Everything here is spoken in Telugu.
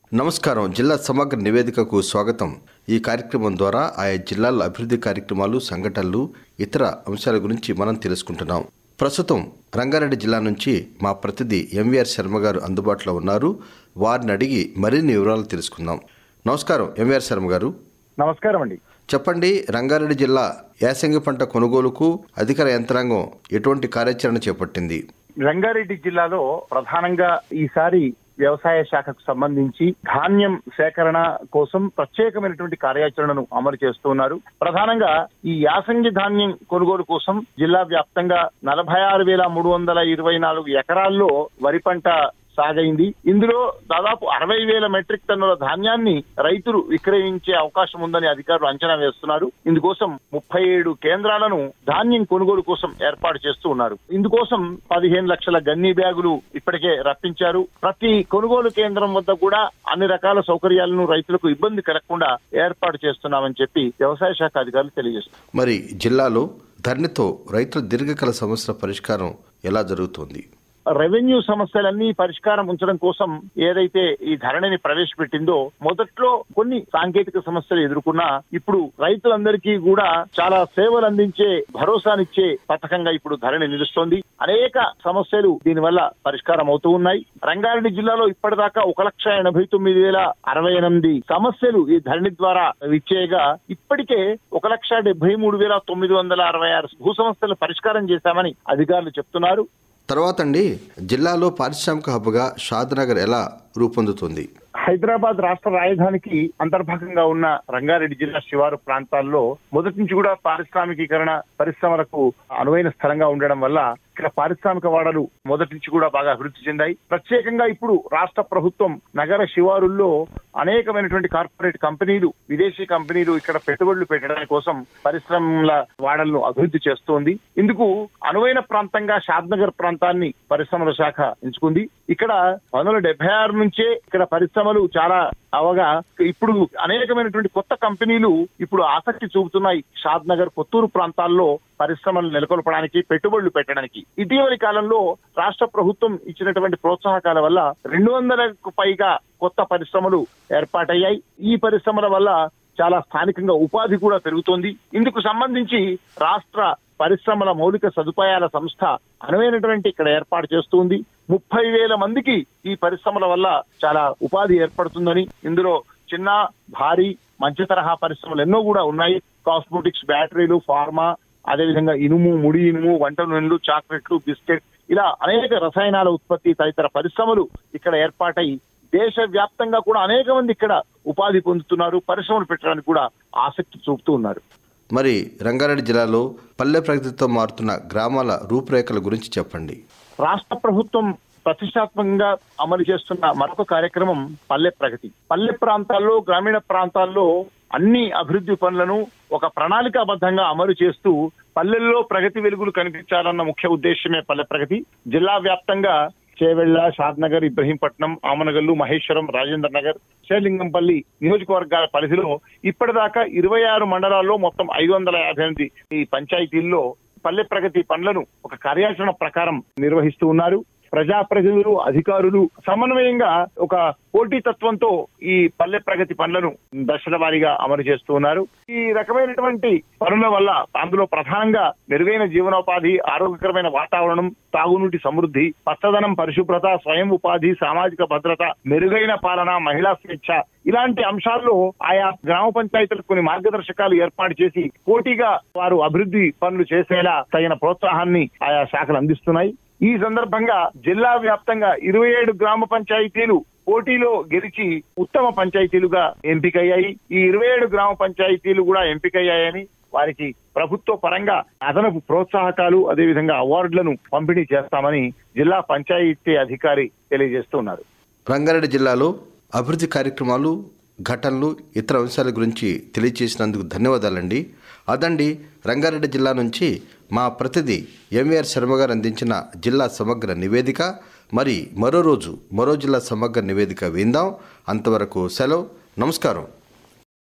నమస్కారం. జిల్లా సమగ్ర నివేదికకు స్వాగతం. ఈ కార్యక్రమం ద్వారా ఆయా జిల్లాల అభివృద్ధి కార్యక్రమాలు, సంఘటనలు, ఇతర అంశాల గురించి మనం తెలుసుకుంటున్నాం. ప్రస్తుతం రంగారెడ్డి జిల్లా నుంచి మా ప్రతినిధి ఎంవీఆర్ శర్మ గారు అందుబాటులో ఉన్నారు. వారిని అడిగి మరిన్ని వివరాలు తెలుసుకుందాం. నమస్కారం ఎంవీఆర్ శర్మ గారు. నమస్కారం అండి. చెప్పండి, రంగారెడ్డి జిల్లా యాసంగి పంట కొనుగోలుకు అధికార యంత్రాంగం ఎటువంటి కార్యాచరణ చేపట్టింది? రంగారెడ్డి జిల్లాలో ప్రధానంగా ఈసారి వ్యవసాయ శాఖకు సంబంధించి ధాన్యం సేకరణ కోసం ప్రత్యేకమైనటువంటి కార్యాచరణను అమలు చేస్తున్నారు. ప్రధానంగా ఈ యాసంగి ధాన్యం కొనుగోలు కోసం జిల్లా వ్యాప్తంగా 46,324 ఎకరాల్లో వరి పంట సాగైంది. ఇందులో దాదాపు 60,000 మెట్రిక్ టన్నుల ధాన్యాన్ని రైతులు విక్రయించే అవకాశం ఉందని అధికారులు అంచనా వేస్తున్నారు. ఇందుకోసం 37 కేంద్రాలను ధాన్యం కొనుగోలు కోసం ఏర్పాటు చేస్తూ ఉన్నారు. ఇందుకోసం 15 లక్షల గన్నీ బ్యాగులు ఇప్పటికే రప్పించారు. ప్రతి కొనుగోలు కేంద్రం వద్ద కూడా అన్ని రకాల సౌకర్యాలను రైతులకు ఇబ్బంది కలగకుండా ఏర్పాటు చేస్తున్నామని చెప్పి వ్యవసాయ శాఖ అధికారులు తెలియజేస్తున్నారు. మరి జిల్లాలో ధరణితో రైతుల దీర్ఘకాల సమస్యల పరిష్కారం ఎలా జరుగుతోంది? రెవెన్యూ సమస్యలన్నీ పరిష్కారం ఉంచడం కోసం ఏదైతే ఈ ధరణిని ప్రవేశపెట్టిందో మొదట్లో కొన్ని సాంకేతిక సమస్యలు ఎదుర్కొన్నా ఇప్పుడు రైతులందరికీ కూడా చాలా సేవలు అందించే, భరోసానిచ్చే పథకంగా ఇప్పుడు ధరణి నిలుస్తోంది. అనేక సమస్యలు దీనివల్ల పరిష్కారం అవుతూ ఉన్నాయి. రంగారెడ్డి జిల్లాలో ఇప్పటిదాకా 1,89,068 సమస్యలు ఈ ధరణి ద్వారా విచ్చేయగా ఇప్పటికే 1,73,966 భూ సమస్యలు పరిష్కారం చేశామని అధికారులు చెప్తున్నారు. తర్వాత అండి, జిల్లాలో పారిశ్రామిక హబ్గా షాద్నగర్ ఎలా రూపొందుతుంది? హైదరాబాద్ రాష్ట్ర రాజధానికి అంతర్భాగంగా ఉన్న రంగారెడ్డి జిల్లా శివారు ప్రాంతాల్లో మొదటి నుంచి కూడా పారిశ్రామికీకరణ, పరిశ్రమలకు అనువైన స్థలంగా ఉండడం వల్ల ఇక్కడ పారిశ్రామిక వాడలు మొదటి నుంచి కూడా బాగా అభివృద్ధి చెందాయి. ప్రత్యేకంగా ఇప్పుడు రాష్ట్ర ప్రభుత్వం నగర శివారుల్లో అనేకమైనటువంటి కార్పొరేట్ కంపెనీలు, విదేశీ కంపెనీలు ఇక్కడ పెట్టుబడులు పెట్టడానికి కోసం పరిశ్రమల వాడలను అభివృద్ధి చేస్తోంది. ఇందుకు అనువైన ప్రాంతంగా షాద్నగర్ ప్రాంతాన్ని పరిశ్రమల శాఖ ఎంచుకుంది. ఇక్కడ 1976 నుంచే ఇక్కడ పరిశ్రమలు చాలా అవగా ఇప్పుడు అనేకమైనటువంటి కొత్త కంపెనీలు ఇప్పుడు ఆసక్తి చూపుతున్నాయి. షాద్నగర్, కొత్తూరు ప్రాంతాల్లో పరిశ్రమలు నెలకొల్పడానికి, పెట్టుబడులు పెట్టడానికి. ఇటీవలి కాలంలో రాష్ట్ర ప్రభుత్వం ఇచ్చినటువంటి ప్రోత్సాహకాల వల్ల 200కు పైగా కొత్త పరిశ్రమలు ఏర్పాటయ్యాయి. ఈ పరిశ్రమల వల్ల చాలా స్థానికంగా ఉపాధి కూడా పెరుగుతోంది. ఇందుకు సంబంధించి రాష్ట్ర పరిశ్రమల మౌలిక సదుపాయాల సంస్థ అనువైనటువంటి ఇక్కడ ఏర్పాటు చేస్తుంది. 30,000 మందికి ఈ పరిశ్రమల వల్ల చాలా ఉపాధి ఏర్పడుతుందని, ఇందులో చిన్న, భారీ, మధ్య తరహా పరిశ్రమలు ఎన్నో కూడా ఉన్నాయి. కాస్మోటిక్స్, బ్యాటరీలు, ఫార్మా, అదేవిధంగా ఇనుము, ముడి ఇనుము, వంట నూనెలు, చాక్లెట్లు, బిస్కెట్, ఇలా అనేక రసాయనాల ఉత్పత్తి తదితర పరిశ్రమలు ఇక్కడ ఏర్పాటై దేశ వ్యాప్తంగా కూడా అనేక మంది ఇక్కడ ఉపాధి పొందుతున్నారు. పరిశ్రమలు పెట్టడానికి కూడా ఆసక్తి చూపుతూ ఉన్నారు. మరి రంగారెడ్డి జిల్లాలో పల్లె ప్రగతితో మారుతున్న గ్రామాల రూపురేఖల గురించి చెప్పండి. రాష్ట్ర ప్రభుత్వం ప్రతిష్టాత్మకంగా అమలు చేస్తున్న మరొక కార్యక్రమం పల్లె ప్రగతి. పల్లె ప్రాంతాల్లో, గ్రామీణ ప్రాంతాల్లో అన్ని అభివృద్ధి పనులను ఒక ప్రణాళికాబద్ధంగా అమలు చేస్తూ పల్లెల్లో ప్రగతి వెలుగులు కనిపించాలన్న ముఖ్య ఉద్దేశమే పల్లె ప్రగతి. జిల్లా వ్యాప్తంగా చేవెళ్ల, షాద్నగర్, ఇబ్రహీంపట్నం, ఆమనగల్లు, మహేశ్వరం, రాజేంద్ర నగర్, శేర్లింగంపల్లి నియోజకవర్గాల పరిధిలో ఇప్పటిదాకా 26 మండలాల్లో మొత్తం 558 ఈ పంచాయతీల్లో పల్లె ప్రగతి పనులను ఒక కార్యాచరణ ప్రకారం నిర్వహిస్తూ ఉన్నారు. ప్రజాప్రతినిధులు, అధికారులు సమన్వయంగా ఒక పోటీతత్వంతో ఈ పల్లె ప్రగతి పనులను దశల వారీగా అమలు చేస్తూ ఉన్నారు. ఈ రకమైనటువంటి పనుల వల్ల అందులో ప్రధానంగా మెరుగైన జీవనోపాధి, ఆరోగ్యకరమైన వాతావరణం, తాగునీటి సమృద్ధి, పచ్చదనం, పరిశుభ్రత, స్వయం ఉపాధి, సామాజిక భద్రత, మెరుగైన పాలన, మహిళా స్వేచ్ఛ, ఇలాంటి అంశాల్లో ఆయా గ్రామ పంచాయతీలకు కొన్ని మార్గదర్శకాలు ఏర్పాటు చేసి పోటీగా వారు అభివృద్ధి పనులు చేసేలా తగిన ప్రోత్సాహాన్ని ఆయా శాఖలు అందిస్తున్నాయి. ఈ సందర్భంగా జిల్లా వ్యాప్తంగా 27 గ్రామ పంచాయతీలు పోటీలో గెలిచి ఉత్తమ పంచాయతీలుగా ఎంపికయ్యాయి. ఈ 27 గ్రామ పంచాయతీలు కూడా ఎంపికయ్యాయని వారికి ప్రభుత్వ పరంగా అదనపు ప్రోత్సాహకాలు, అదేవిధంగా అవార్డులను పంపిణీ చేస్తామని జిల్లా పంచాయతీ అధికారి తెలియజేస్తున్నారు. రంగారెడ్డి జిల్లాలో అభివృద్ధి కార్యక్రమాలు, ఘటనలు, ఇతర అంశాల గురించి తెలియజేసినందుకు ధన్యవాదాలండి. అదండి రంగారెడ్డి జిల్లా నుంచి మా ప్రతినిధి ఎంవీఆర్ శర్మ గారు అందించిన జిల్లా సమగ్ర నివేదిక. మరి మరో రోజు మరో జిల్లా సమగ్ర నివేదిక విందాం. అంతవరకు సెలవు. నమస్కారం.